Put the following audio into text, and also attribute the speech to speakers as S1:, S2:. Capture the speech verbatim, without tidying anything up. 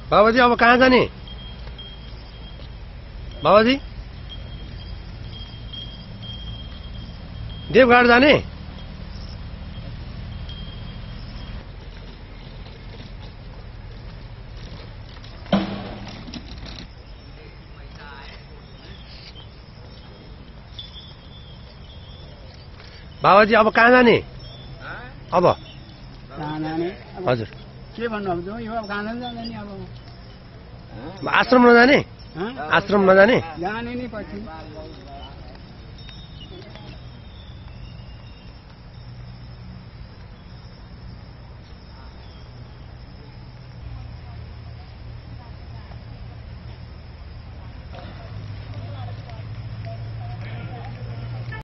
S1: बाबाजी अब कहाँ जाने? बाबाजी देवघाट जाने? बाबाजी अब कहाँ जाने? अब
S2: कहाँ जाने?
S1: हजुर
S2: के भन्नु अब यो अब कहाँ जाने नि अब
S1: आश्रम नजाने?
S2: हँ?
S1: आश्रम नजाने?
S2: जाने नि पछि